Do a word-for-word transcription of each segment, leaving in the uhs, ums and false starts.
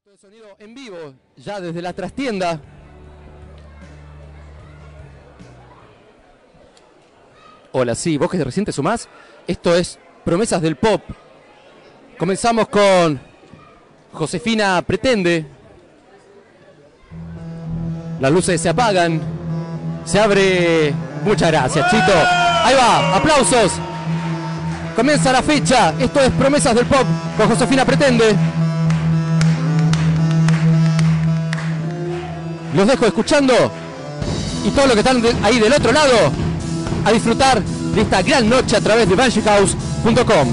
Efecto de sonido en vivo, ya desde la trastienda. Hola, sí, vos que recién te sumás. Esto es Promesas del Pop. Comenzamos con Josefina Pretende. Las luces se apagan. Se abre. Muchas gracias, Chito. Ahí va, aplausos. Comienza la fecha. Esto es Promesas del Pop con Josefina Pretende. Los dejo escuchando y todos los que están de, ahí del otro lado a disfrutar de esta gran noche a través de magic house punto com.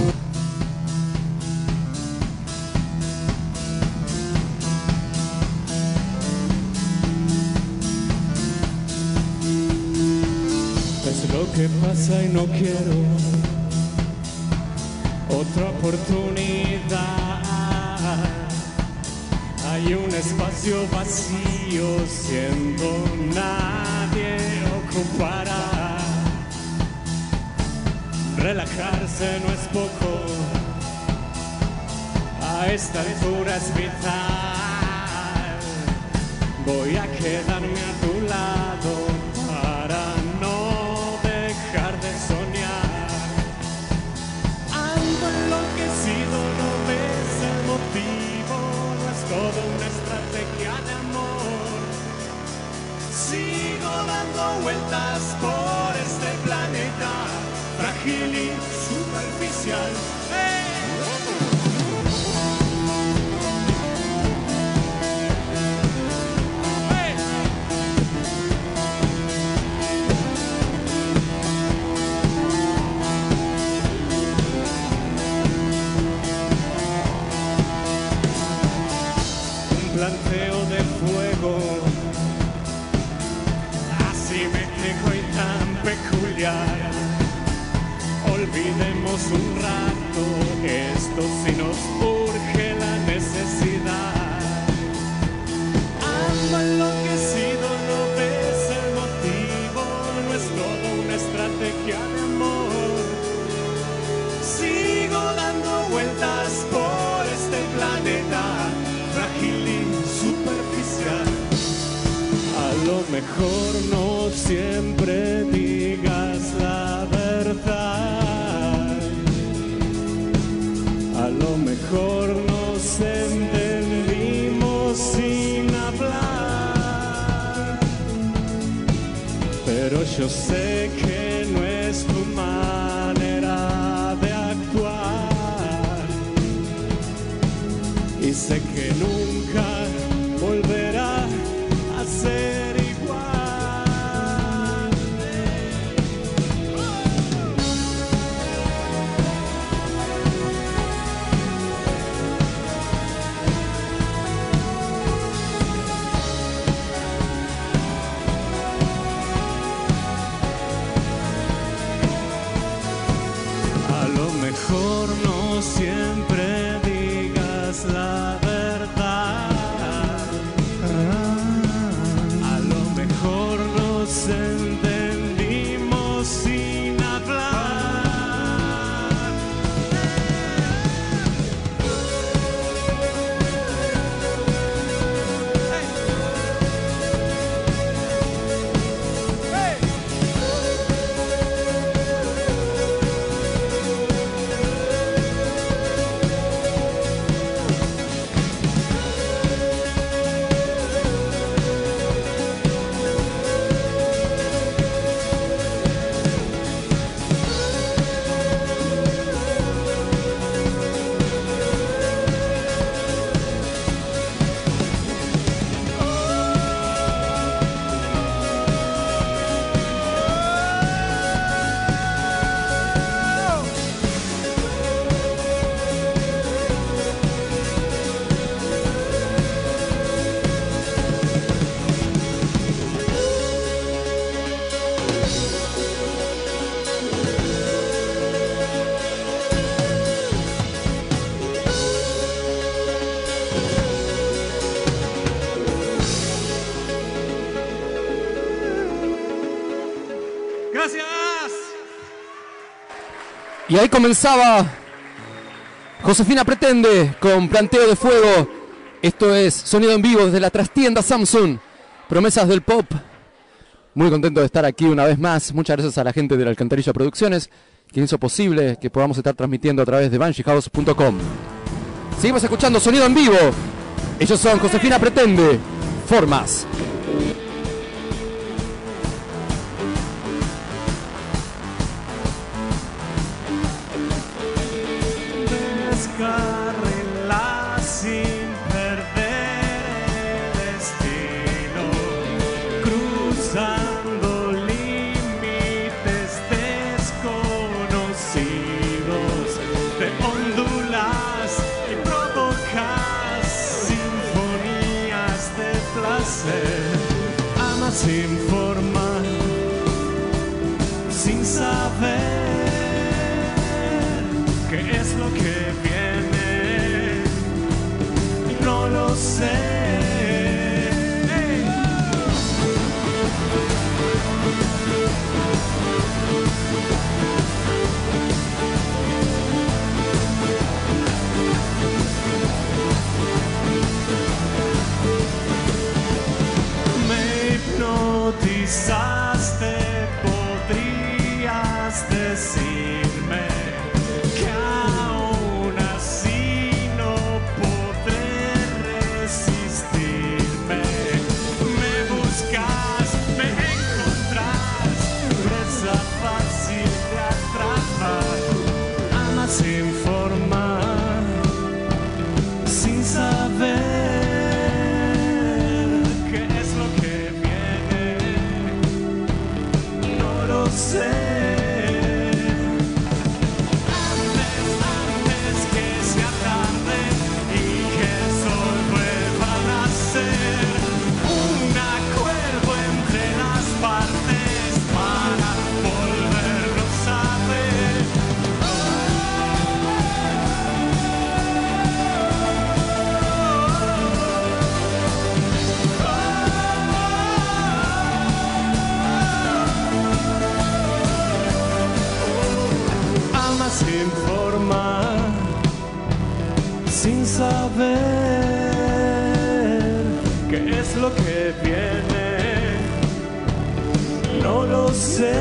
Es lo que pasa y no quiero otra oportunidad. Hay un espacio vacío, siendo nadie ocupará. Relajarse no es poco, a esta altura es vital. Voy a quedarme a tu lado para no dejar de soñar. Ando enloquecido, no ves el motivo, no es todo una estrategia de amor. Sigo dando vueltas por este planeta frágil y superficial. ¡Hey! Planteo de fuego, asimétrico y tan peculiar. Olvidemos un rato esto si nos urge la necesidad. Ando enloquecido, no ves el motivo, no es todo una estrategia de amor. Sigo dando vueltas por este planeta frágil y superficial. A lo mejor no siempre digas la verdad. A lo mejor nos entendimos sin hablar. Pero yo sé que no es tu manera de actuar. Y sé que nunca volverá a ser igual. A lo mejor no siempre digas la verdad. A lo mejor nos entendimos sin hablar. Hey. Hey. Gracias. Y ahí comenzaba Josefina Pretende con Planteo de Fuego Esto es sonido en vivo desde la trastienda Samsung. Promesas del Pop. Muy contento de estar aquí una vez más. Muchas gracias a la gente de la Alcantarilla Producciones, quien hizo posible que podamos estar transmitiendo a través de banshee house punto com. Seguimos escuchando sonido en vivo. Ellos son Josefina Pretende, Formas. Descarrila sin perder el destino, cruzando límites desconocidos, te ondulas y provocas sinfonías de placer. Amas sin forma, sin saber ¿qué es lo que viene? No lo sé. Hey. Me hipnotizaste, podrías decirme que aún así no podré resistirme. Me buscas, me encontrás, presa fácil de atrapar. Amas sin forma, sin saber qué es lo que viene. No lo sé. Sin forma, sin saber qué es lo que viene, no lo sé.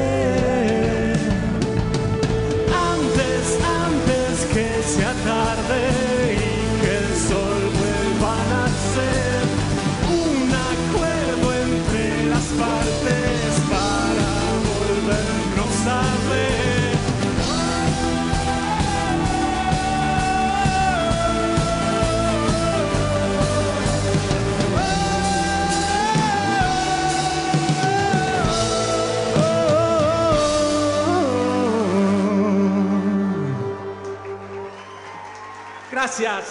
Antes, antes que sea tarde y que el sol vuelva a nacer, un acuerdo entre las partes para volvernos a ver. Gracias.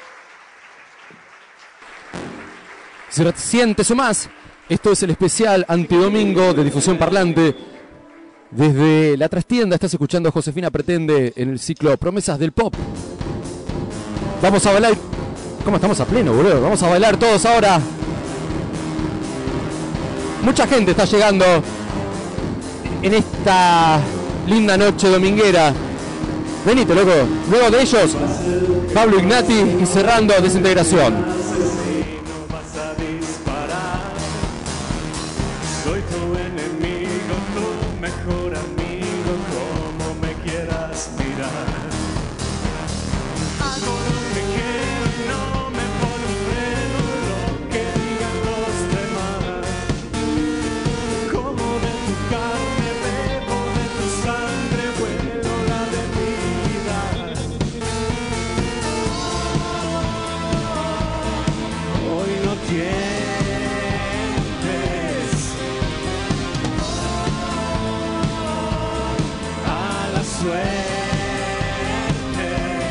Sientes o más. Esto es el especial antidomingo de Difusión Parlante. Desde la trastienda estás escuchando a Josefina Pretende en el ciclo Promesas del Pop. Vamos a bailar. ¿Cómo estamos a pleno, boludo? Vamos a bailar todos ahora. Mucha gente está llegando en esta linda noche dominguera. Venite, loco. Luego de ellos, Pablo Ignati y cerrando Desintegración. Vas a disparar. Soy tu enemigo, tu mejor amigo, como me quieras mirar. Hago lo que quiero y no me pone freno lo que digan los demás. Como de tu carne bebo, de tu sangre vuelo la de mi vida. Hoy no tientes a la suerte.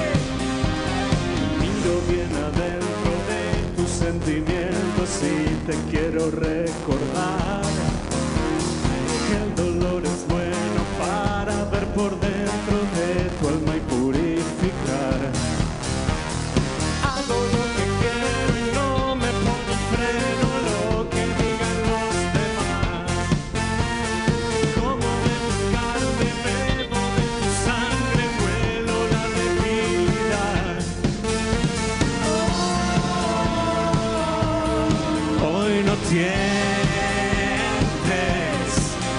Miro bien adentro de tus sentimientos y te quiero recordar que el dolor es bueno para ver por dentro de tu alma y purificar. Hago lo que quiero y no me pongo freno lo que digan los demás. Como de tu carne bebo, de tu sangre vuelo la debilidad. Oh, tientes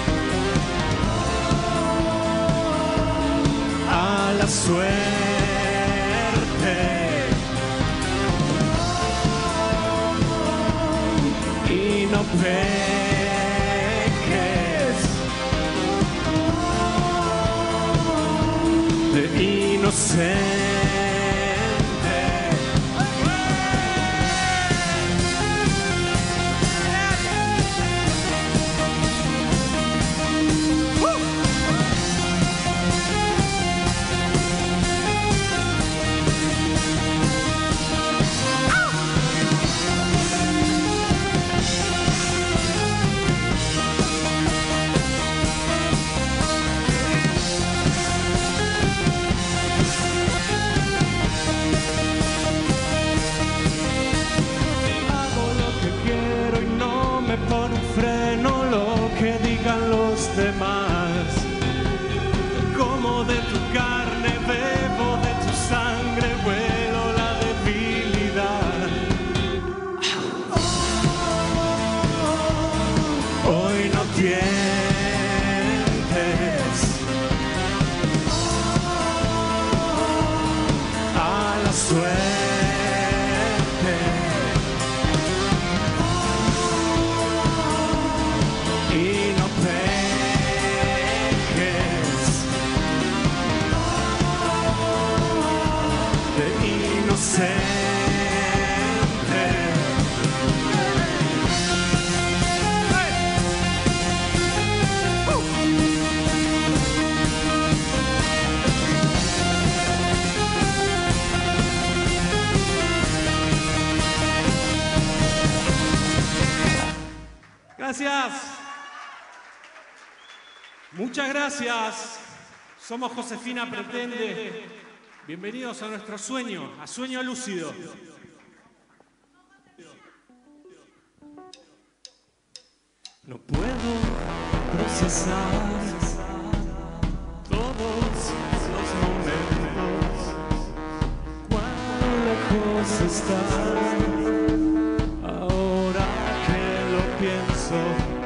a la suerte y no peques de inocente. Por un freno lo que digan los demás, como de tu carne bebo, de tu sangre vuelo la debilidad. Hoy no tientes a la suerte y no peques de inocente. Gracias. Muchas gracias. Somos Josefina Pretende. Bienvenidos a nuestro sueño, a Sueño Lúcido. No puedo procesar todos los momentos cuando lejos estás. Ahora que lo pienso,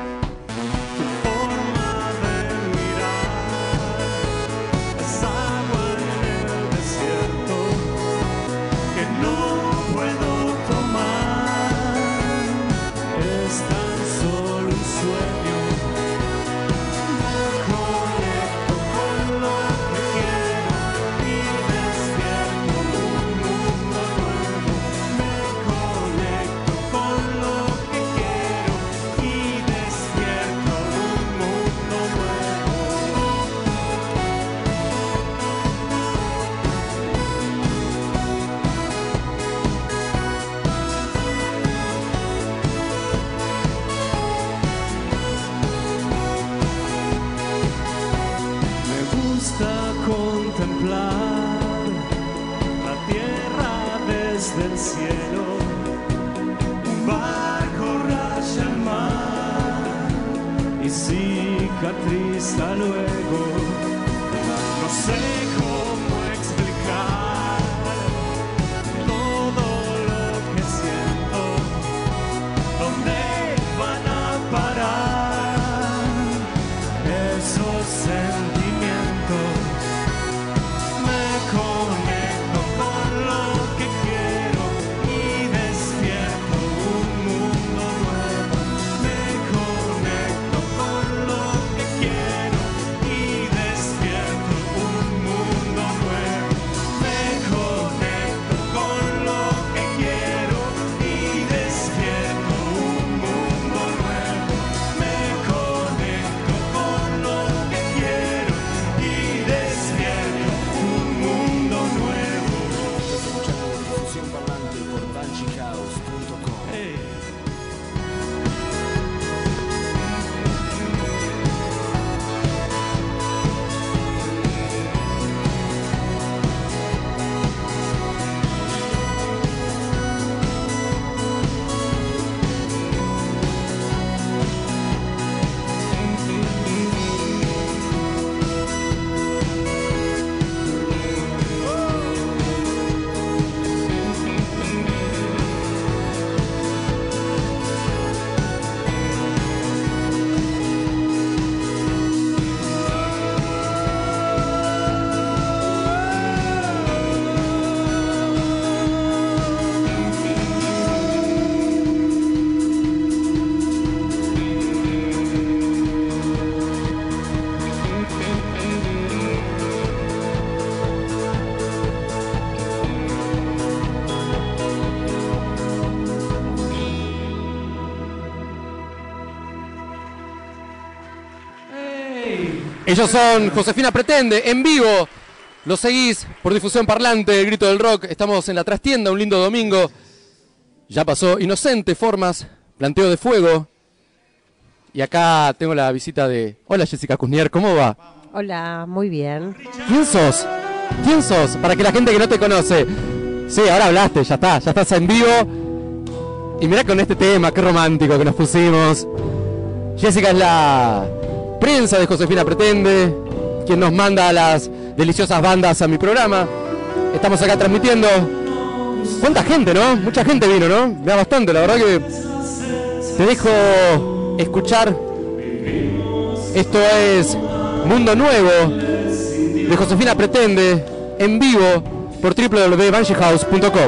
contemplar la tierra desde el cielo, un barco raya el mar y cicatriza luego. No sé cómo explicar todo lo que siento, dónde van a parar esos sentimientos. Conecto con lo que quiero y despierto un mundo nuevo. Me conecto con lo que quiero y despierto un mundo nuevo. Ellos son Josefina Pretende, en vivo. Los seguís por Difusión Parlante, El Grito del Rock. Estamos en la trastienda, un lindo domingo. Ya pasó Inocente, Formas, Planteo de Fuego. Y acá tengo la visita de... Hola Jessica Cusnier, ¿cómo va? Hola, muy bien. ¿Quién sos? ¿Quién sos? Para que la gente que no te conoce... Sí, ahora hablaste, ya está, ya estás en vivo. Y mirá con este tema, qué romántico que nos pusimos. Jessica es la prensa de Josefina Pretende, quien nos manda a las deliciosas bandas a mi programa. Estamos acá transmitiendo. ¿Cuánta gente, no? Mucha gente vino, ¿no? Me da bastante, la verdad que te dejo escuchar. Esto es Mundo Nuevo de Josefina Pretende, en vivo por w w w punto banshee house punto com.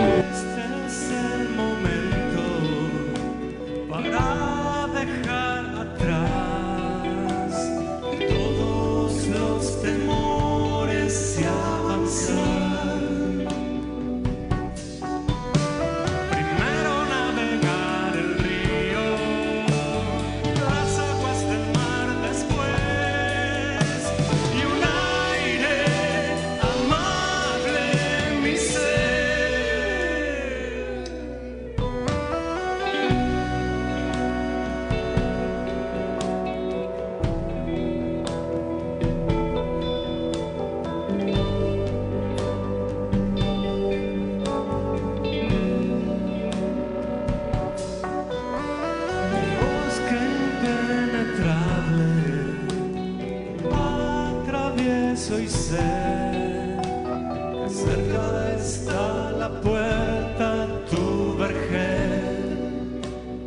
Soy sé que cerca está la puerta, tu vergel.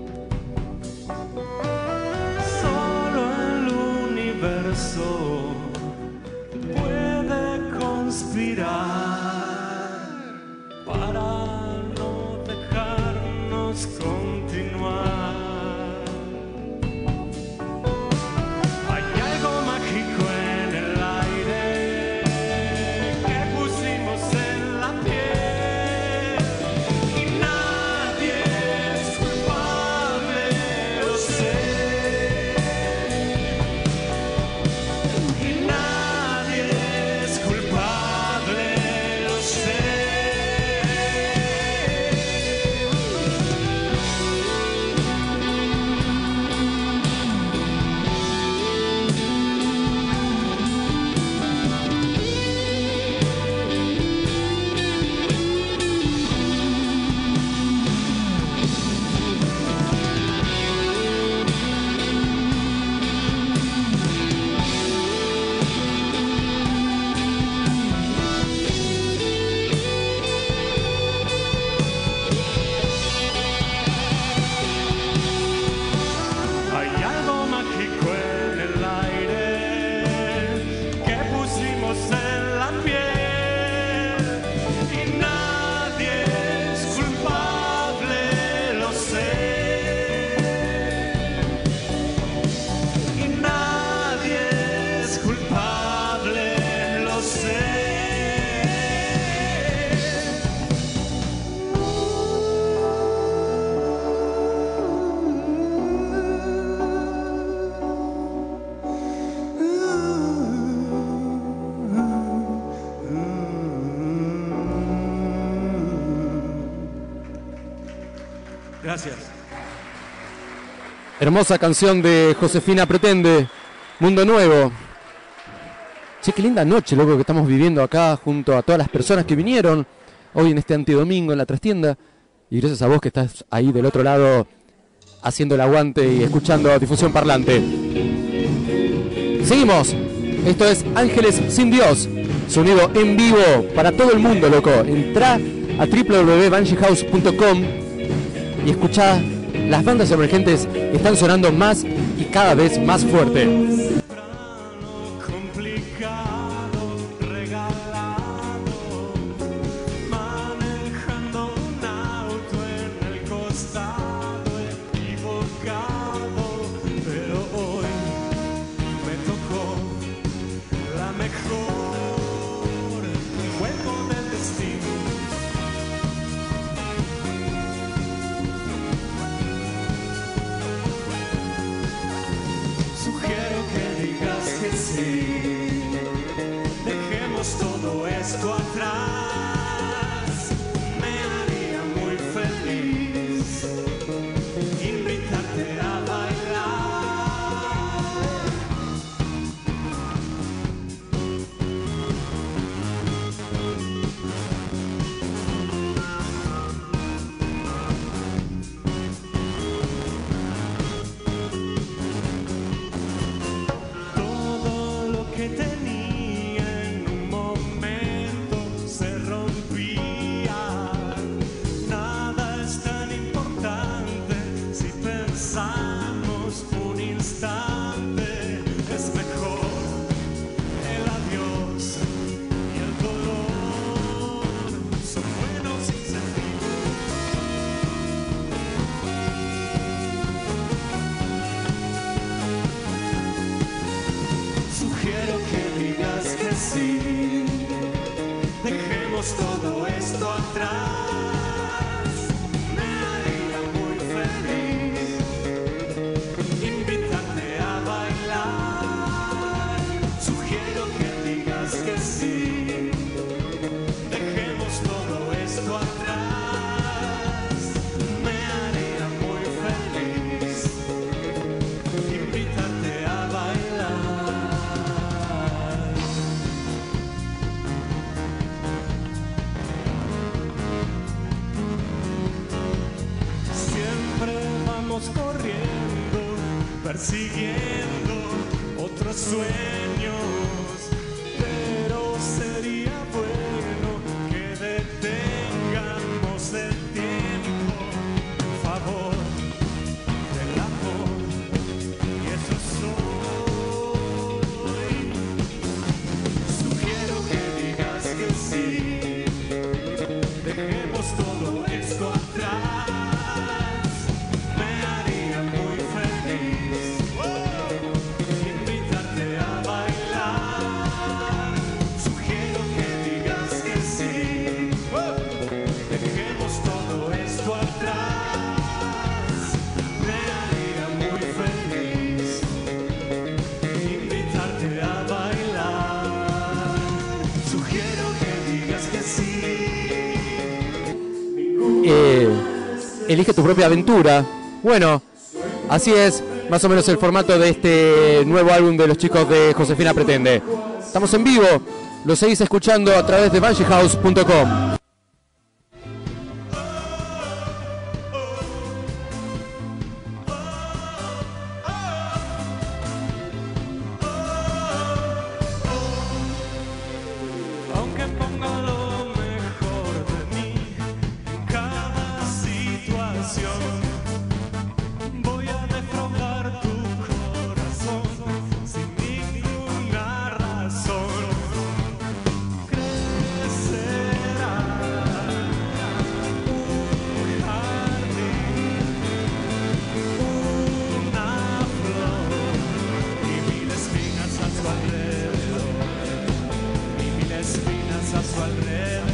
Solo el universo puede conspirar para no dejarnos continuar. Gracias. Hermosa canción de Josefina Pretende, Mundo Nuevo. Che, qué linda noche, loco, que estamos viviendo acá junto a todas las personas que vinieron hoy en este antidomingo en la trastienda. Y gracias a vos que estás ahí del otro lado haciendo el aguante y escuchando Difusión Parlante. Seguimos. Esto es Ángeles sin Dios. Sonido en vivo para todo el mundo, loco. Entrá a w w w punto banshee house punto com y escuchá, las bandas emergentes están sonando más y cada vez más fuerte. Sugiero que sí. Dejemos todo esto atrás. Me haría muy feliz invitarte a bailar. Todo lo que tenía en un momento se rompía. Nada es tan importante si pensamos un instante. Es mejor el adiós y el dolor. Son buenos incentivos. Sugiero que digas que sí. Dejemos todo esto atrás. Me haría muy feliz invitarte a bailar. Sugiero que digas que sí. Dejemos todo esto atrás. Me haría muy feliz invitarte a bailar. Siempre vamos corriendo, persiguiendo otros sueños, pero sería bueno que detengamos el tiempo en favor del amor, y eso soy. Sugiero que digas que sí. Dejemos todo esto atrás. Me haría muy feliz invitarte a bailar. Sugiero que digas que sí. Dejemos todo esto atrás. Me haría muy feliz invitarte a bailar. Sugiero que digas que sí. Eh, elige tu propia aventura. Bueno, así es más o menos el formato de este nuevo álbum de los chicos de Josefina Pretende. Estamos en vivo, lo seguís escuchando a través de banshee house punto com. Aunque ponga lo mejor de mí en cada situación, voy a defraudar tu corazón sin ninguna razón. Crecerá un jardín, una flor y mil espinas a su alrededor. Y mil espinas a su alrededor.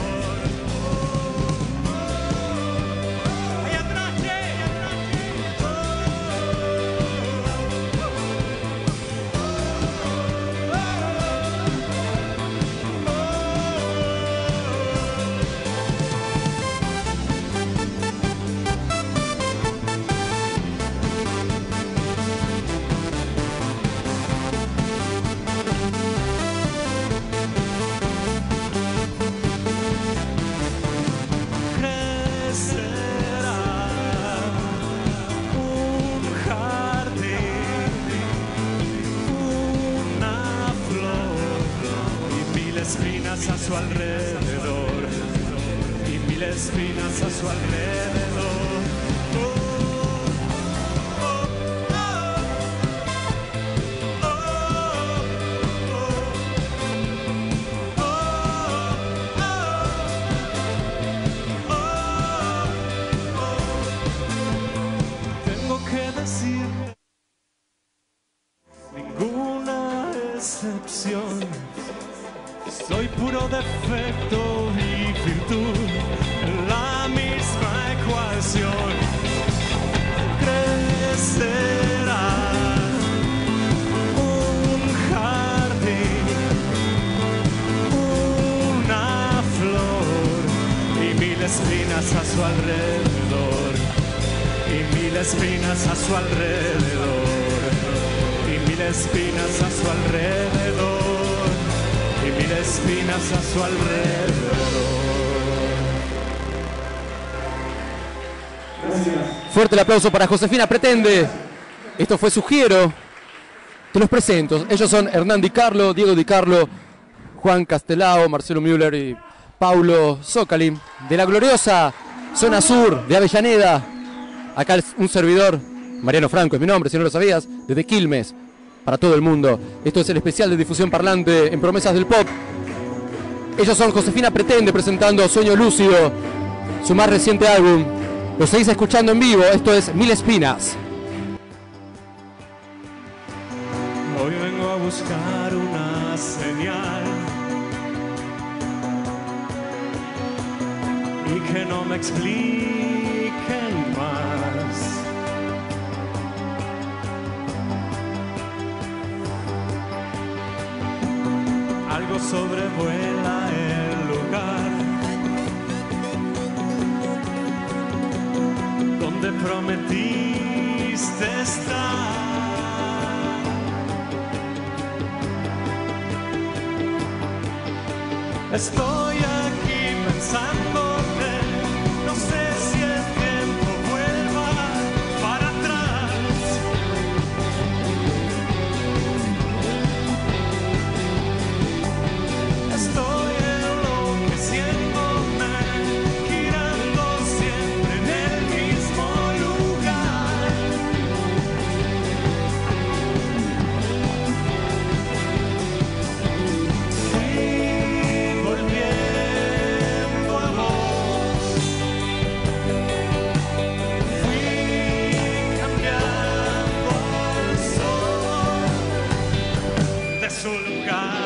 ¡Ahí atrás, che! ¡Ahí atrás, crecerá un jardín, una flor y mil espinas a su alrededor, y mil espinas a su alrededor. Tengo que decir ninguna excepción. Soy puro defecto y virtud, la misma ecuación. Crecerá un jardín. espinas a su alrededor, y mil espinas a su alrededor, y mil espinas a su alrededor, y mil espinas a su alrededor. Gracias. Fuerte el aplauso para Josefina Pretende. Esto fue Sugiero. Te los presento. Ellos son Hernán Di Carlo, Diego Di Carlo, Juan Castelao, Marcelo Müller y Paulo Zócali. De la gloriosa zona sur de Avellaneda. Acá un servidor, Mariano Franco es mi nombre, si no lo sabías, desde Quilmes, para todo el mundo. Esto es el especial de difusión parlante en Promesas del Pop. Ellos son Josefina Pretende presentando Sueño Lúcido, su más reciente álbum. Lo seguís escuchando en vivo, esto es Mil Espinas. Hoy vengo a buscar una señal y que no me expliquen más. Algo sobrevuela el lugar donde prometiste estar. Estoy aquí pensándote, no sé si el tiempo vuelva para atrás. Estoy enloqueciéndome, girando siempre en el mismo lugar. Fui volviendo a vos, fui cambiando el sol de su lugar.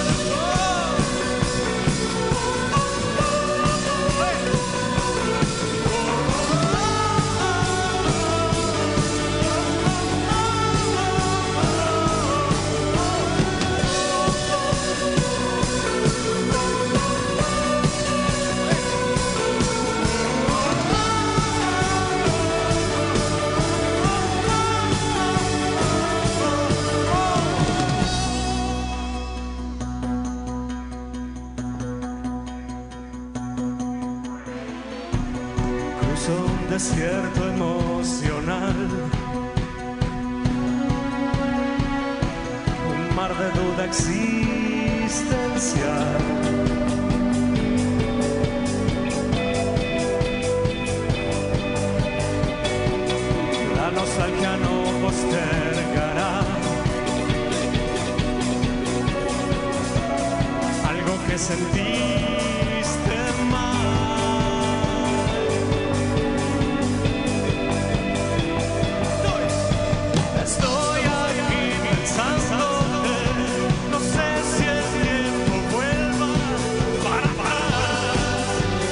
Cruzo un desierto emocional, un mar de duda existencial. La nostalgia no postergará algo que sentiste mal. Estoy aquí pensándote, no sé si el tiempo vuelva para atrás.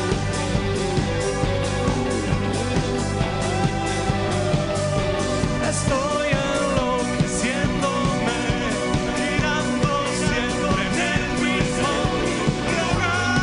Estoy enloqueciéndome, girando siempre en el mismo lugar.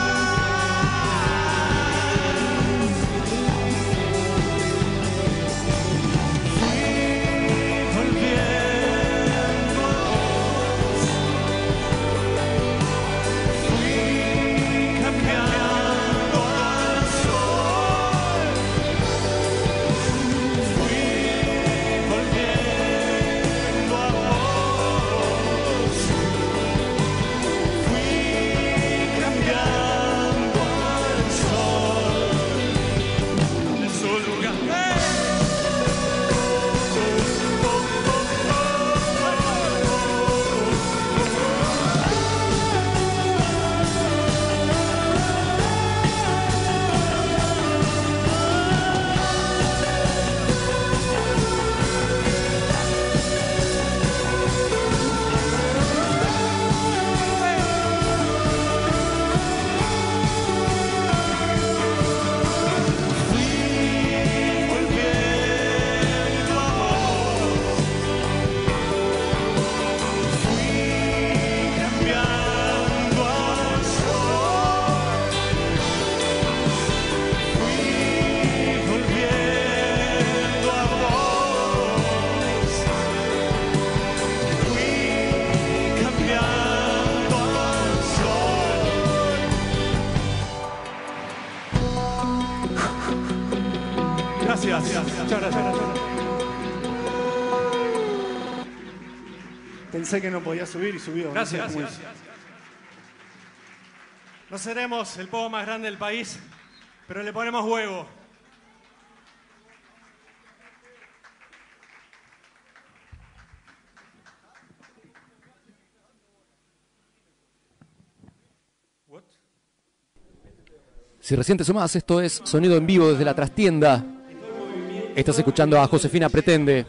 Muchas gracias. Pensé que no podía subir y subió. Gracias, no sé gracias. No seremos el pogo más grande del país, pero le ponemos huevo. What? Si recién te sumás, esto es sonido en vivo desde la trastienda. Estás escuchando a Josefina Pretende.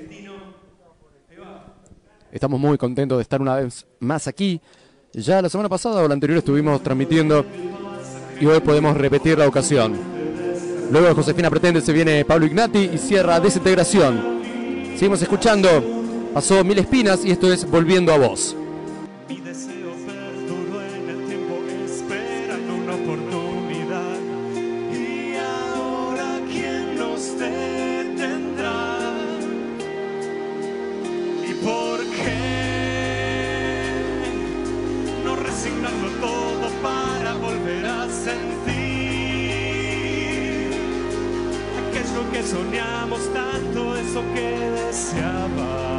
Estamos muy contentos de estar una vez más aquí. Ya la semana pasada o la anterior estuvimos transmitiendo y hoy podemos repetir la ocasión. Luego de Josefina Pretende se viene Pablo Ignati y cierra Desintegración. Seguimos escuchando, pasó Mil Espinas y esto es Volviendo a Vos. Mi deseo perduró en el tiempo, esperando una oportunidad. Y ahora, ¿quién nos detendrá? ¿Y por qué no resignarlo todo para volver a sentir aquello que soñamos tanto, eso que deseábamos?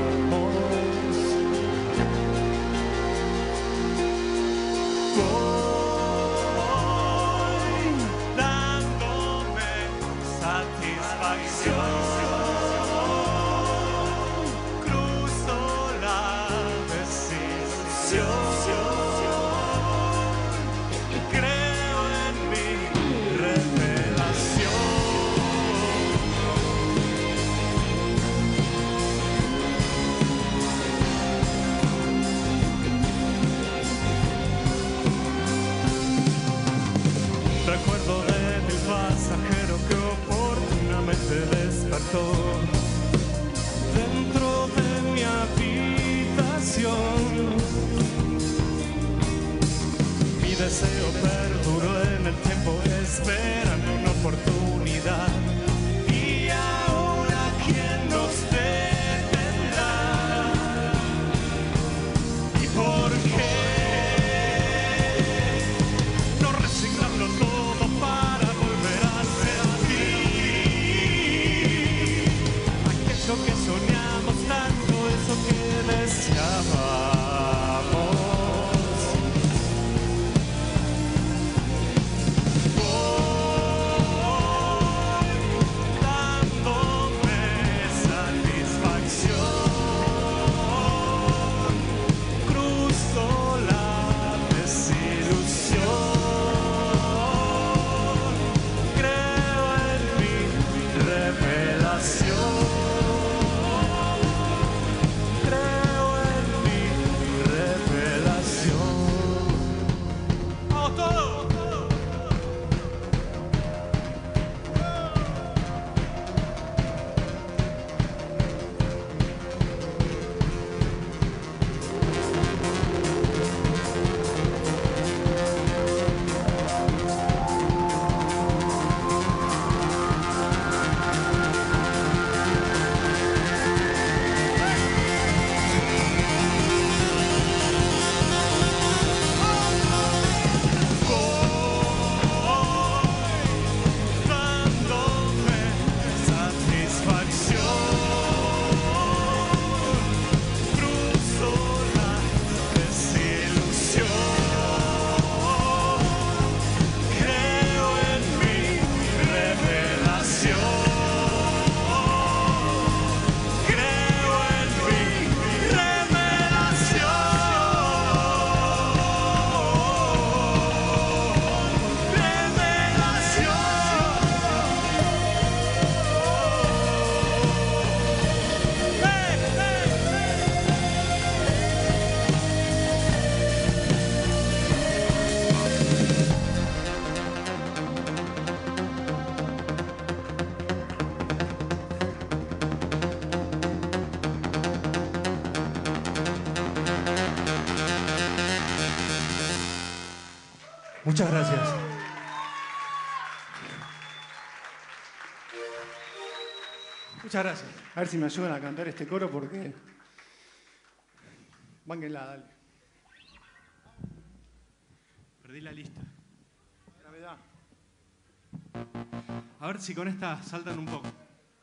Voy dándome satisfacción, cruzo la desilusión, creo en mi revelación. Recuerdo del pasajero que oportunamente despertó dentro de mi habitación. Mi deseo perduró en el tiempo, esperando una oportunidad. Y ahora, ¿quién nos detendrá? ¿Y por qué no resignarlo todo para volver a sentir aquello que soñamos tanto, eso que deseábamos? Voy dándome satisfacción, cruzo la desilusión, creo en mi revelación, creo en mi revelación. ¡Vamos todos! Dándome satisfacción, cruzo la desilusión, creo en mi revelación, creo en mi revelación, Muchas gracias. Muchas gracias. A ver si me ayudan a cantar este coro porque... Bánquenla, dale. Perdí la lista. Gravedad. A ver si con esta saltan un poco.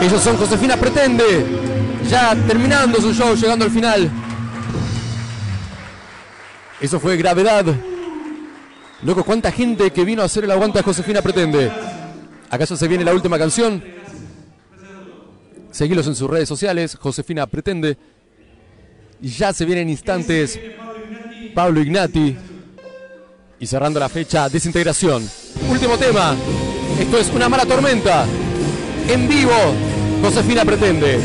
Ellos son Josefina Pretende, ya terminando su show, llegando al final. Eso fue Gravedad. Loco, cuánta gente que vino a hacer el aguante a Josefina Pretende. ¿Acaso se viene la última canción? Seguilos en sus redes sociales, Josefina Pretende. Y ya se vienen instantes Pablo Ignati. Y cerrando la fecha, Desintegración. Último tema. Esto es Una Mala Tormenta. En vivo, Josefina Pretende.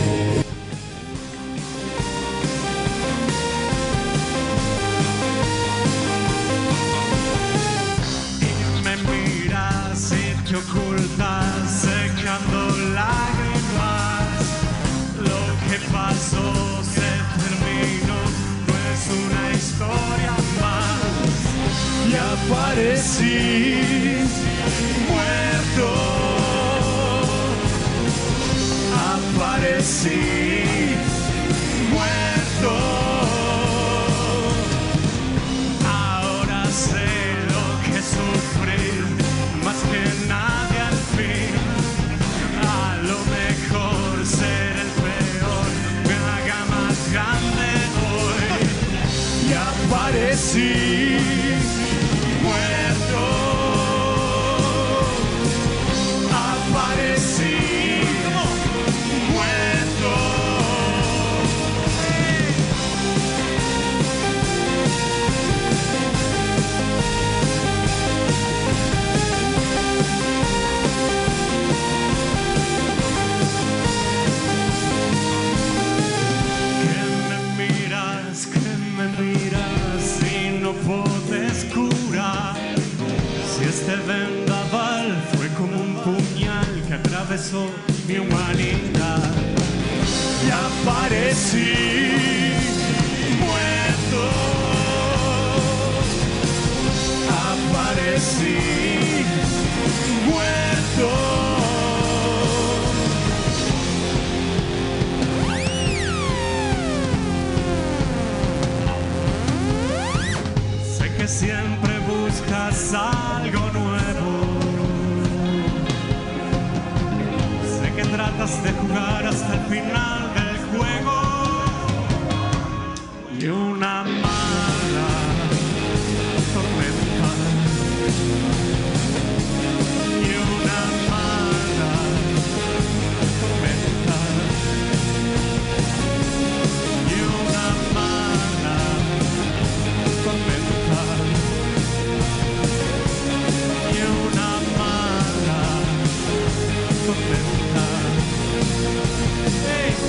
Y me miras y te ocultas, secando lágrimas. Lo que pasó se terminó, no es una historia más. Y aparecí muerto. Aparecí muerto. Ahora sé lo que sufrí, más que nadie al fin. A lo mejor ser el peor me haga más grande hoy. Y aparecí muerto. Aparecí este vendaval fue como un puñal que atravesó mi humanidad. Y aparecí muerto. Aparecí muerto. Sé que siempre buscas algo nuevo. Sé que tratas de jugar hasta el final del juego. Y una mala tormenta. Y una mala tormenta. Y una mala tormenta. Y una mala tormenta. Hey.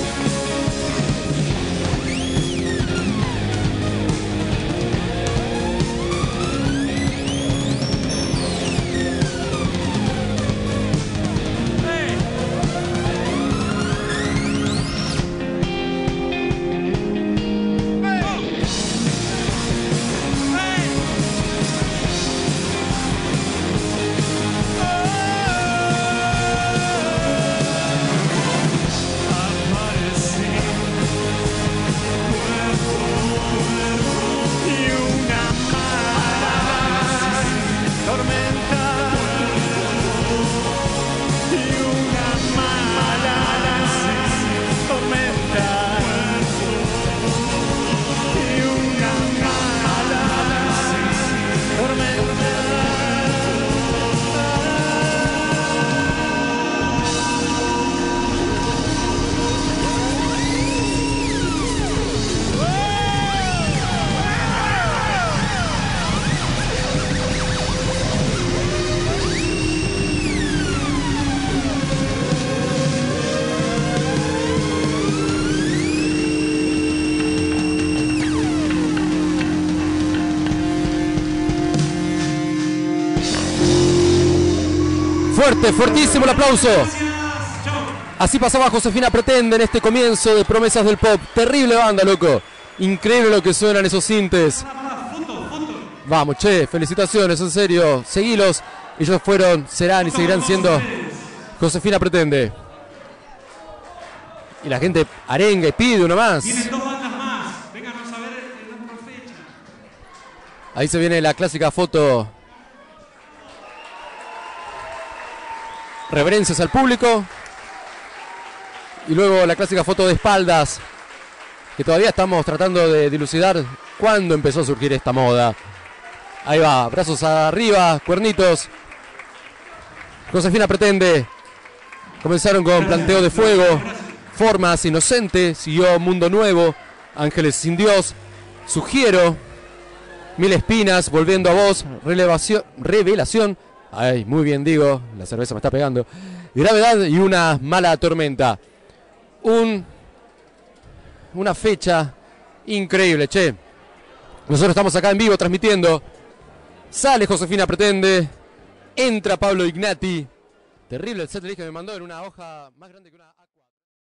Fuerte, fuertísimo el aplauso. Así pasaba Josefina Pretende en este comienzo de Promesas del Pop. Terrible banda, loco. Increíble lo que suenan esos sintes. Vamos, che, felicitaciones, en serio. Seguilos. Ellos fueron, serán y seguirán siendo Josefina Pretende. Y la gente arenga y pide una más. Tienen dos bandas más. Vénganos a ver en la otra fecha. Ahí se viene la clásica foto. Reverencias al público. Y luego la clásica foto de espaldas, que todavía estamos tratando de dilucidar cuándo empezó a surgir esta moda. Ahí va, brazos arriba, cuernitos. Josefina pretende. Comenzaron con planteo de fuego, formas inocente, siguió Mundo Nuevo, Ángeles sin Dios, Sugiero, Mil Espinas, Volviendo a Vos, Relevación, Revelación, ay, muy bien digo, la cerveza me está pegando, Gravedad y Una Mala Tormenta. Un, una fecha increíble, che. Nosotros estamos acá en vivo transmitiendo. Sale Josefina Pretende, entra Pablo Ignati. Terrible el setlist que me mandó en una hoja más grande que una...